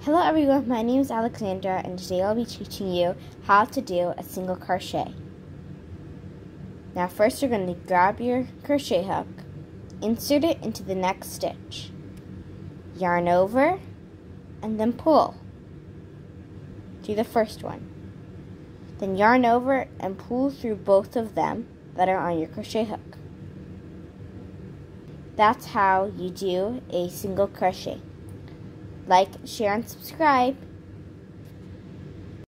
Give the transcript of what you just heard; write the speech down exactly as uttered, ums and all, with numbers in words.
Hello everyone, my name is Alexandra and today I'll be teaching you how to do a single crochet. Now first you're going to grab your crochet hook, insert it into the next stitch, yarn over, and then pull. Do the first one. Then yarn over and pull through both of them that are on your crochet hook. That's how you do a single crochet. Like, share, and subscribe.